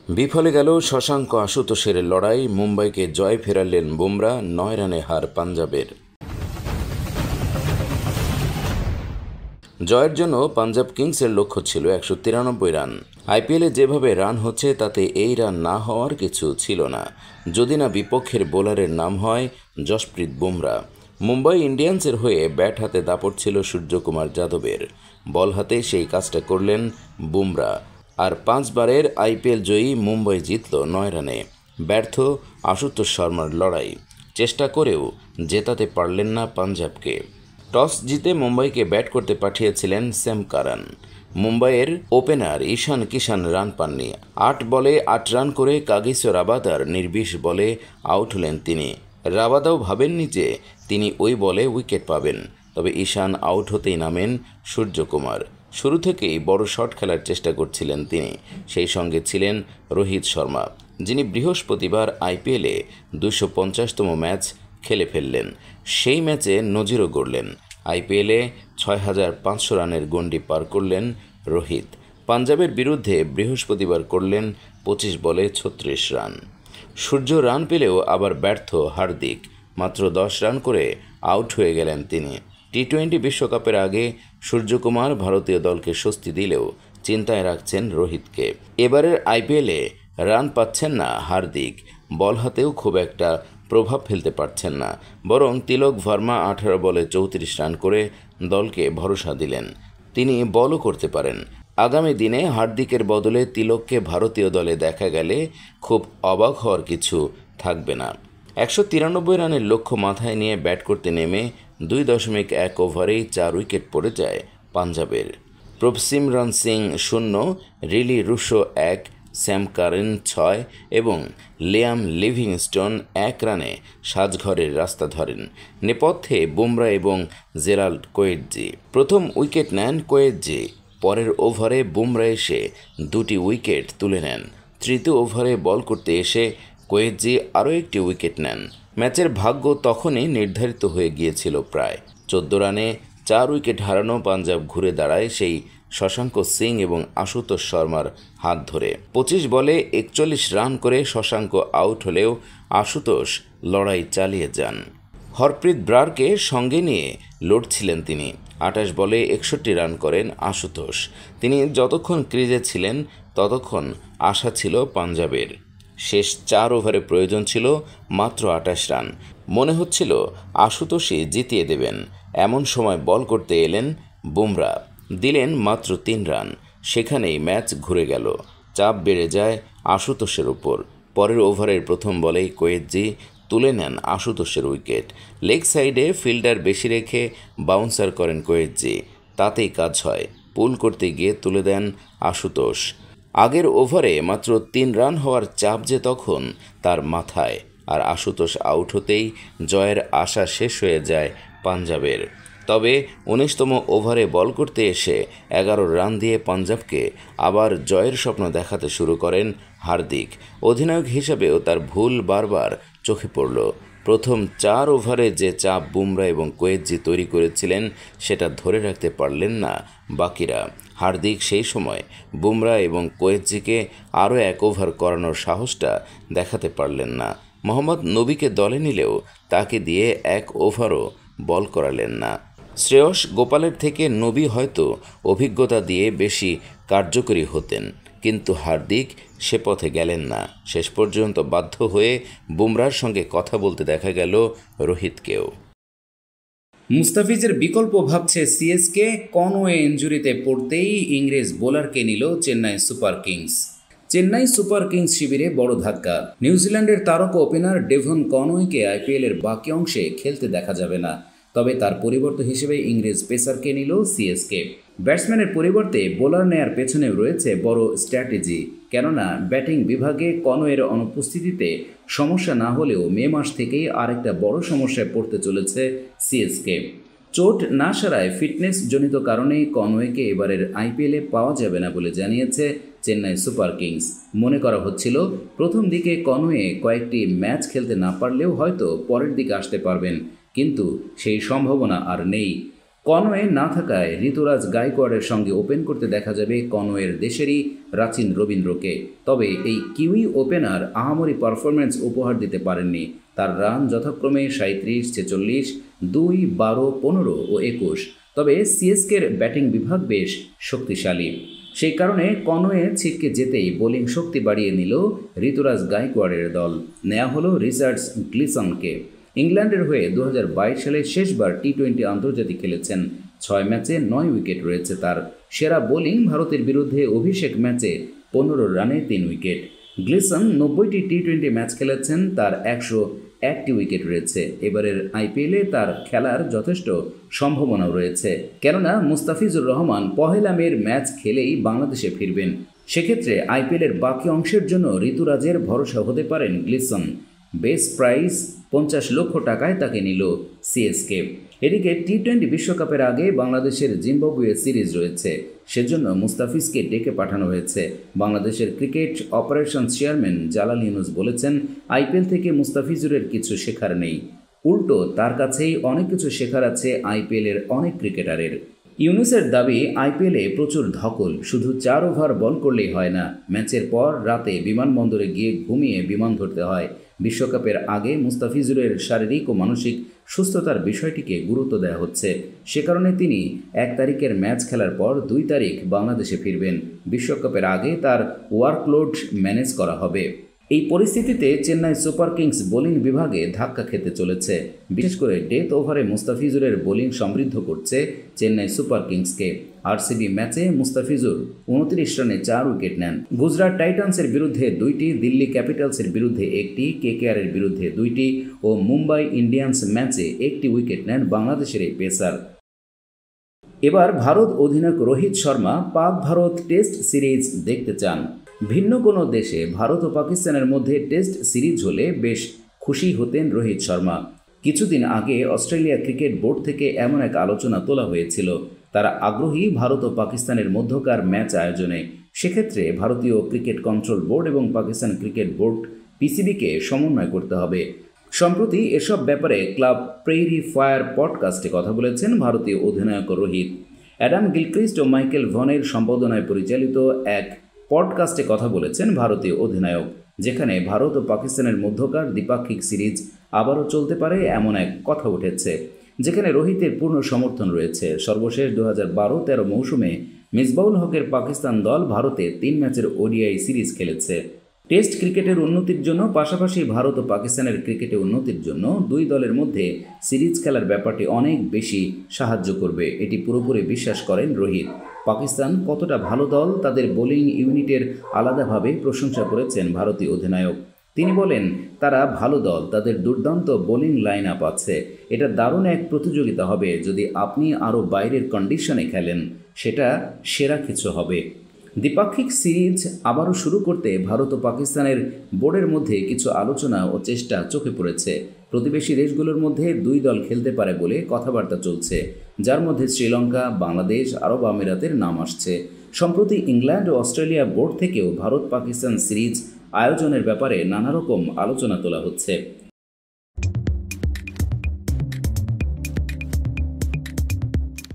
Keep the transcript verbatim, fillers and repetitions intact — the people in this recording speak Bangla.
বিফলে গেল শশাঙ্ক আশুতোষের লড়াই, মুম্বাইকে জয় ফেরালেন বুমরা, নয় রানে হার পাঞ্জাবের। জয়ের জন্য পাঞ্জাব কিংসের লক্ষ্য ছিল একশো তিরানব্বই রান। আইপিএলে যেভাবে রান হচ্ছে তাতে এই রান না হওয়ার কিছু ছিল না, যদি না বিপক্ষের বোলারের নাম হয় জসপ্রীত বুমরা। মুম্বাই ইন্ডিয়ান্সের হয়ে ব্যাট হাতে দাপট ছিল সূর্যকুমার যাদবের, বল হাতে সেই কাজটা করলেন বুমরা। আর পাঁচবারের আইপিএল জয়ী মুম্বাই জিতল নয় রানে। ব্যর্থ আশুতোষ শর্মার লড়াই, চেষ্টা করেও জেতাতে পারলেন না পাঞ্জাবকে। টস জিতে মুম্বাইকে ব্যাট করতে পাঠিয়েছিলেন স্যাম কারান। মুম্বাইয়ের ওপেনার ঈশান কিষান রান পাননি। আট বলে আট রান করে কাগিসো রাবাদার নির্বিষ বলে আউট হলেন তিনি। রাবাদাও ভাবেননি যে তিনি ওই বলে উইকেট পাবেন, তবে ঈশান আউট হতেই নামেন সূর্যকুমার। শুরু থেকেই বড় শট খেলার চেষ্টা করছিলেন তিনি। সেই সঙ্গে ছিলেন রোহিত শর্মা, যিনি বৃহস্পতিবার আইপিএলে দুশো পঞ্চাশতম ম্যাচ খেলে ফেললেন। সেই ম্যাচে নজিরও গড়লেন। আইপিএলে ছয় হাজার পাঁচশো রানের গণ্ডি পার করলেন রোহিত। পাঞ্জাবের বিরুদ্ধে বৃহস্পতিবার করলেন পঁচিশ বলে ছত্রিশ রান। সূর্য রান পেলেও আবার ব্যর্থ হার্দিক, মাত্র দশ রান করে আউট হয়ে গেলেন তিনি। টি টোয়েন্টি বিশ্বকাপের আগে সূর্যকুমার ভারতীয় দলকে স্বস্তি দিলেও চিন্তায় রাখছেন রোহিতকে। এবারের আইপিএলে রান পাচ্ছেন না হার্দিক, বল হাতেও খুব একটা প্রভাব ফেলতে পারছেন না। বরং তিলক ভার্মা আঠারো বলে চৌত্রিশ রান করে দলকে ভরসা দিলেন, তিনি বলও করতে পারেন। আগামী দিনে হার্দিকের বদলে তিলককে ভারতীয় দলে দেখা গেলে খুব অবাক হওয়ার কিছু থাকবে না। একশো তিরানব্বই রানের লক্ষ্য মাথায় নিয়ে ব্যাট করতে নেমে দুই দশমিক এক ওভারেই চার উইকেট পড়ে যায় পাঞ্জাবের। প্রভসিমরন সিং শূন্য, রিলি রুশো এক, স্যাম কারেন ছয় এবং লিয়াম লিভিংস্টোন এক রানে সাজঘরের রাস্তা ধরেন। নেপথ্যে বুমরা এবং জেরাল্ড কোয়েটজি। প্রথম উইকেট নেন কোয়েটজি, পরের ওভারে বুমরা এসে দুটি উইকেট তুলে নেন। তৃতীয় ওভারে বল করতে এসে কোয়েটজি আরও একটি উইকেট নেন। ম্যাচের ভাগ্য তখনই নির্ধারিত হয়ে গিয়েছিল প্রায়। চোদ্দ রানে চার উইকেট হারানো পাঞ্জাব ঘুরে দাঁড়ায় সেই শশাঙ্ক সিং এবং আশুতোষ শর্মার হাত ধরে। পঁচিশ বলে একচল্লিশ রান করে শশাঙ্ক আউট হলেও আশুতোষ লড়াই চালিয়ে যান। হরপ্রীত ব্রারকে সঙ্গে নিয়ে লড়ছিলেন তিনি। আটাশ বলে একষট্টি রান করেন আশুতোষ। তিনি যতক্ষণ ক্রিজে ছিলেন ততক্ষণ আশা ছিল পাঞ্জাবের। শেষ চার ওভারে প্রয়োজন ছিল মাত্র আটাশ রান। মনে হচ্ছিল আশুতোষই জিতিয়ে দেবেন। এমন সময় বল করতে এলেন বুমরা, দিলেন মাত্র তিন রান। সেখানেই ম্যাচ ঘুরে গেল। চাপ বেড়ে যায় আশুতোষের উপর। পরের ওভারের প্রথম বলেই কোয়েটজি তুলে নেন আশুতোষের উইকেট। লেগ সাইডে ফিল্ডার বেশি রেখে বাউন্সার করেন কোয়েটজি, তাতেই কাজ হয়। পুল করতে গিয়ে তুলে দেন আশুতোষ। আগের ওভারে মাত্র তিন রান হওয়ার চাপ যে তখন তার মাথায়, আর আশুতোষ আউট হতেই জয়ের আশা শেষ হয়ে যায় পাঞ্জাবের। তবে উনিশতম ওভারে বল করতে এসে এগারো রান দিয়ে পাঞ্জাবকে আবার জয়ের স্বপ্ন দেখাতে শুরু করেন হার্দিক। অধিনায়ক হিসেবেও তার ভুল বারবার চোখে পড়ল। প্রথম চার ওভারে যে চাপ বুমরা এবং কোয়েটজি তৈরি করেছিলেন সেটা ধরে রাখতে পারলেন না বাকিরা। হার্দিক সেই সময় বুমরা এবং কোয়েটজিকে আরও এক ওভার করানোর সাহসটা দেখাতে পারলেন না। মোহাম্মদ নবীকে দলে নিলেও তাকে দিয়ে এক ওভারও বল করালেন না। শ্রেয়স গোপালের থেকে নবী হয়তো অভিজ্ঞতা দিয়ে বেশি কার্যকরী হতেন, কিন্তু হার্দিক সে পথে গেলেন না। শেষ পর্যন্ত বাধ্য হয়ে বুমরার সঙ্গে কথা বলতে দেখা গেল রোহিতকেও। মুস্তাফিজের বিকল্প ভাবছে সিএসকে। কনওয়ে ইনজুরিতে পড়তেই ইংরেজ বোলারকে নিল Chennai super kings. Chennai super kings শিবিরে বড় ধাক্কা। নিউজিল্যান্ডের তারকা ওপেনার ডেভন কনওয়েকে আইপিএলের বাকি অংশে খেলতে দেখা যাবে না। তবে তার পরিবর্তে হিসেবে ইংরেজ পেসারকে নিল সিএসকে। ব্যাটসম্যানের পরিবর্তে বোলার নেয়ার পেছনেও রয়েছে বড় স্ট্র্যাটেজি। কেননা ব্যাটিং বিভাগে কনওয়ের অনুপস্থিতিতে সমস্যা না হলেও মে মাস থেকেই আরেকটা বড় সমস্যায় পড়তে চলেছে সিএসকে। চোট না সারায় ফিটনেস জনিত কারণেই কনওয়েকে এবারের আইপিএলে পাওয়া যাবে না বলে জানিয়েছে চেন্নাই সুপার কিংস। মনে করা হচ্ছিল প্রথম দিকে কনওয়ে কয়েকটি ম্যাচ খেলতে না পারলেও হয়তো পরের দিকে আসতে পারবেন, কিন্তু সেই সম্ভাবনা আর নেই। কনওয়ে না থাকায় ঋতুরাজ গায়কোয়াড়ের সঙ্গে ওপেন করতে দেখা যাবে কনওয়ের দেশেরই রাচিন রবীন্দ্রকে। তবে এই কিউই ওপেনার আহামরি পারফরম্যান্স উপহার দিতে পারেননি। তার রান যথাক্রমে সাঁত্রিশ, ছেচল্লিশ, দুই, বারো, পনেরো ও একুশ। তবে সিএসকের ব্যাটিং বিভাগ বেশ শক্তিশালী। সেই কারণে কনওয়ে ছিটকে যেতেই বোলিং শক্তি বাড়িয়ে নিল ঋতুরাজ গায়কোয়াড়ের দল। নেওয়া হলো রিচার্ডস গ্লিসনকে। ইংল্যান্ডের হয়ে দু হাজার বাইশ সালে শেষবার টি টোয়েন্টি আন্তর্জাতিক খেলেছেন। ছয় ম্যাচে নয় উইকেট রয়েছে তার। সেরা বোলিং ভারতের বিরুদ্ধে অভিষেক ম্যাচে পনেরো রানে তিন উইকেট। গ্লিসন নব্বইটি টি টোয়েন্টি ম্যাচ খেলেছেন, তার একশো একটি উইকেট রয়েছে। এবারের আইপিএলে তার খেলার যথেষ্ট সম্ভাবনাও রয়েছে, কেননা মুস্তাফিজুর রহমান পহেলা মের ম্যাচ খেলেই বাংলাদেশে ফিরবেন। সেক্ষেত্রে আইপিএলের বাকি অংশের জন্য ঋতুরাজের ভরসা হতে পারেন গ্লিসন। বেস প্রাইস পঞ্চাশ লক্ষ টাকায় তাকে নিল সিএসকে। এদিকে টি টোয়েন্টি বিশ্বকাপের আগে বাংলাদেশের জিম্বাবুয়ে সিরিজ রয়েছে, সেজন্য মুস্তাফিজকে ডেকে পাঠানো হয়েছে। বাংলাদেশের cricket operations chairman Jalal Yunus বলেছেন, আইপিএল থেকে মুস্তাফিজুরের কিছু শেখার নেই, উল্টো তার কাছেই অনেক কিছু শেখার আছে আইপিএলের অনেক ক্রিকেটারের। ইউনুসের দাবি, আইপিএলে প্রচুর ধকল, শুধু চার ওভার বল করলেই হয় না, ম্যাচের পর রাতে বিমানবন্দরে গিয়ে ঘুমিয়ে বিমান ধরতে হয়। বিশ্বকাপের আগে মুস্তাফিজুরের শারীরিক ও মানসিক সুস্থতার বিষয়টিকে গুরুত্ব দেওয়া হচ্ছে। সে কারণে তিনি এক তারিখের ম্যাচ খেলার পর দুই তারিখ বাংলাদেশে ফিরবেন। বিশ্বকাপের আগে তার ওয়ার্কলোড ম্যানেজ করা হবে। এই পরিস্থিতিতে চেন্নাই সুপার কিংস বোলিং বিভাগে ধাক্কা খেতে চলেছে। বিশেষ করে ডেথ ওভারে মুস্তাফিজুরের বোলিং সমৃদ্ধ করছে চেন্নাই সুপার কিংসকে। আরসিবি ম্যাচে মুস্তাফিজুর উনত্রিশ রানে চার উইকেট নেন। গুজরাট টাইটান্সের বিরুদ্ধে দুইটি, দিল্লি ক্যাপিটালসের বিরুদ্ধে একটি, কেকেআরের বিরুদ্ধে দুইটি ও মুম্বাই ইন্ডিয়ান্স ম্যাচে একটি উইকেট নেন বাংলাদেশের এই পেসার। এবার ভারত অধিনায়ক রোহিত শর্মা পাক ভারত টেস্ট সিরিজ দেখতে চান। ভিন্ন কোনো দেশে ভারত ও পাকিস্তানের মধ্যে টেস্ট সিরিজ হলে বেশ খুশি হতেন রোহিত শর্মা। কিছুদিন আগে অস্ট্রেলিয়া ক্রিকেট বোর্ড থেকে এমন এক আলোচনা তোলা হয়েছিল, তারা আগ্রহী ভারত ও পাকিস্তানের মধ্যকার ম্যাচ আয়োজনে। সেক্ষেত্রে ভারতীয় ক্রিকেট কন্ট্রোল বোর্ড এবং পাকিস্তান ক্রিকেট বোর্ড পিসিবিকে সমন্বয় করতে হবে। সম্প্রতি এসব ব্যাপারে ক্লাব প্রেইরি ফায়ার পডকাস্টে কথা বলেছেন ভারতীয় অধিনায়ক রোহিত। অ্যাডাম গিলক্রিস্ট ও মাইকেল ভনের সম্পাদনায় পরিচালিত এক পডকাস্টে কথা বলেছেন ভারতীয় অধিনায়ক, যেখানে ভারত ও পাকিস্তানের মধ্যকার দ্বিপাক্ষিক সিরিজ আবারও চলতে পারে এমন এক কথা উঠেছে, যেখানে রোহিতের পূর্ণ সমর্থন রয়েছে। সর্বশেষ দু হাজার বারো তেরো মৌসুমে মিসবাউল হকের পাকিস্তান দল ভারতে তিন ম্যাচের ওডিআই সিরিজ খেলেছে। টেস্ট ক্রিকেটের উন্নতির জন্য, পাশাপাশি ভারত ও পাকিস্তানের ক্রিকেটে উন্নতির জন্য দুই দলের মধ্যে সিরিজ খেলার ব্যাপারটি অনেক বেশি সাহায্য করবে, এটি পুরোপুরি বিশ্বাস করেন রোহিত। পাকিস্তান কতটা ভালো দল, তাদের বোলিং ইউনিটের আলাদাভাবে প্রশংসা করেছেন ভারতীয় অধিনায়ক। তিনি বলেন, তারা ভালো দল, তাদের দুর্দান্ত বোলিং লাইন আপ আছে। এটা দারুণ এক প্রতিযোগিতা হবে। যদি আপনি আরও বাইরের কন্ডিশনে খেলেন, সেটা সেরা কিছু হবে। দ্বিপাক্ষিক সিরিজ আবারও শুরু করতে ভারত ও পাকিস্তানের বোর্ডের মধ্যে কিছু আলোচনা ও চেষ্টা চোখে পড়েছে। প্রতিবেশী দেশগুলোর মধ্যে দুই দল খেলতে পারে বলে কথাবার্তা চলছে, যার মধ্যে শ্রীলঙ্কা, বাংলাদেশ, আরব আমিরাতের নাম আসছে। সম্প্রতি ইংল্যান্ড ও অস্ট্রেলিয়া বোর্ড থেকেও ভারত পাকিস্তান সিরিজ আয়োজনের ব্যাপারে নানা রকম আলোচনা তোলা হচ্ছে।